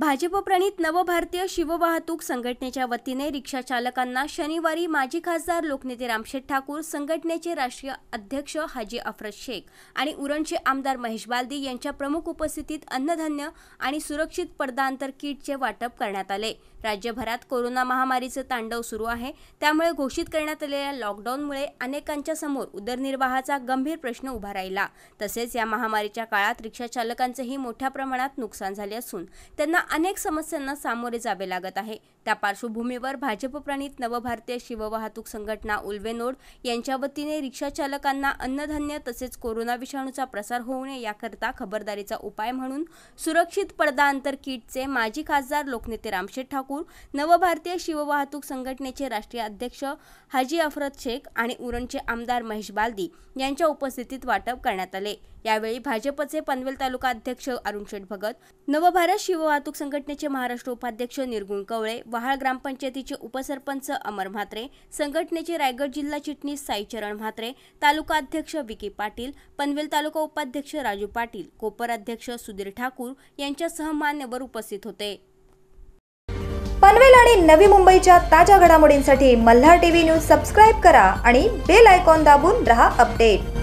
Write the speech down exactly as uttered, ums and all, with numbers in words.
भाजप प्रणित नवभारतीय शिववाहतूक संघटनेच्या वतीने रिक्षा चालकांना शनिवारी माजी खासदार लोकनेते रामशेठ ठाकूर, संघटनेचे राष्ट्रीय अध्यक्ष हाजी अफरत शेख आणि उरणचे आमदार महेश बालदी यांच्या प्रमुख उपस्थितीत अन्नधान्य आणि सुरक्षित पडदाअंतर किटचे वाटप करण्यात आले। राज्यभरात कोरोना महामारीचे तांडव सुरू आहे, त्यामुळे घोषित करण्यात आलेल्या लॉकडाऊनमुळे अनेकांच्या समोर उदरनिर्वाहाचा गंभीर प्रश्न उभा राहिला। तसेच या महामारीच्या काळात रिक्षा चालकांचेही मोठ्या प्रमाणात नुकसान झाले असून त्यांना अनेक समस्यांना सामोरे जावे लागत आहे। त्या पार्श्वभूमीवर भाजप प्रणित नवभारतीय शिववाहतूक संघटना उल्वेनोड यांच्या वतीने रिक्षा चालकांना अन्नधान्य तसेच कोरोना विषाणूचा प्रसार होऊ नये याकरता खबरदारीचा उपाय म्हणून सुरक्षित पडदा अंतर किटचे माजी खासदार लोकनेते रामशेठ ठाकूर, नवभारतीय शिववाहतूक संघटनेचे राष्ट्रीय अध्यक्ष हाजी अफरत शेख आणि उरणचे आमदार महेश बालदी यांच्या उपस्थितीत वाटप करण्यात आले। यावेळी भाजपचे पनवेल तालुका अध्यक्ष अरुणशेठ भगत, नवभारत शिववाहतूक संघटनेचे महाराष्ट्र उपाध्यक्ष निर्गुण कवळे, वहाळ ग्रामपंचायतीचे उपसरपंच अमर म्हात्रे, संघटनेचे रायगड जिल्हा चिटणीस साईचरण म्हात्रे, तालुका अध्यक्ष विकी पाटील, पनवेल तालुका उपाध्यक्ष राजू पाटील, कोपर अध्यक्ष सुधीर ठाकूर यांच्यासह मान्यवर उपस्थित होते। पनवेल आणि नवी मुंबईच्या ताज्या घडामोडींसाठी मल्हार टीव्ही न्यूज सबस्क्राइब करा आणि बेल आयकॉन दाबून रहा अपडेट।